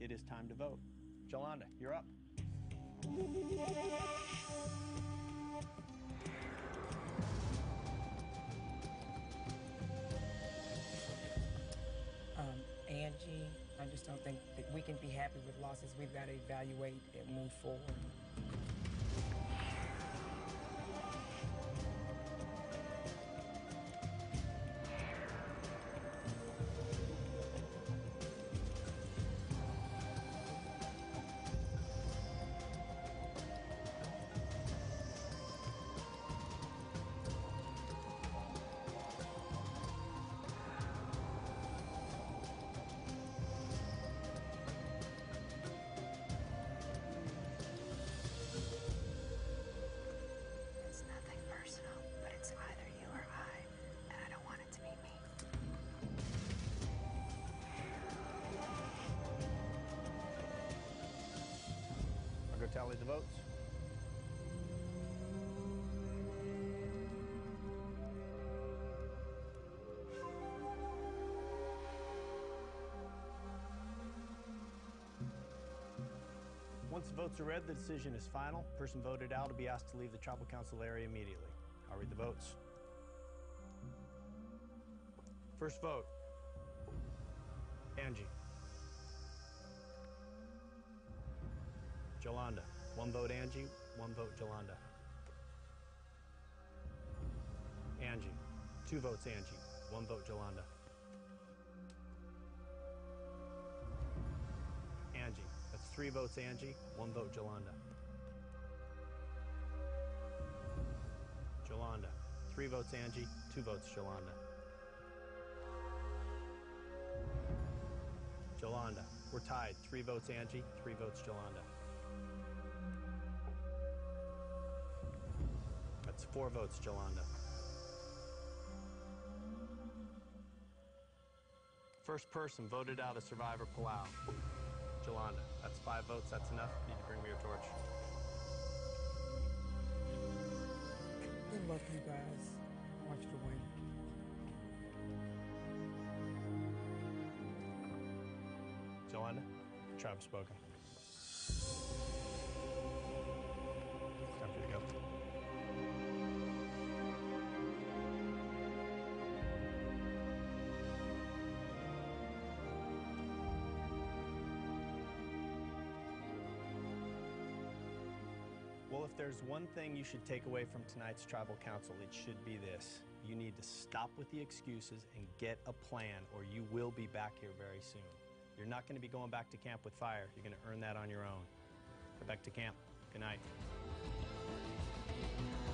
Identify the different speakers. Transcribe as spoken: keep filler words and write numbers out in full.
Speaker 1: it is time to vote. Jolanda, you're up.
Speaker 2: Um, Angie, I just don't think that we can be happy with losses. We've got to evaluate and move forward.
Speaker 3: It's nothing personal, but it's either you or I, and I don't want it to be me.
Speaker 1: I'll go tally the votes. Once the votes are read, the decision is final. Person voted out will be asked to leave the tribal council area immediately. I'll read the votes. First vote, Angie. Jolanda. One vote Angie, one vote Jolanda. Angie. Two votes Angie, one vote Jolanda. Angie. That's three votes Angie, one vote Jolanda. Jolanda. Three votes Angie, two votes Jolanda. Jolanda. We're tied. Three votes Angie, three votes Jolanda. That's four votes Jolanda. First person voted out of Survivor Palau. Jolanda. That's five votes. That's enough. You need to bring me your torch.
Speaker 2: Good luck, you guys. I want you to win.
Speaker 1: Jolanda, the tribe has spoken. It's time for you to go. Well, if there's one thing you should take away from tonight's tribal council, it should be this. You need to stop with the excuses and get a plan, or you will be back here very soon. You're not going to be going back to camp with fire. You're going to earn that on your own. Go back to camp. Good night.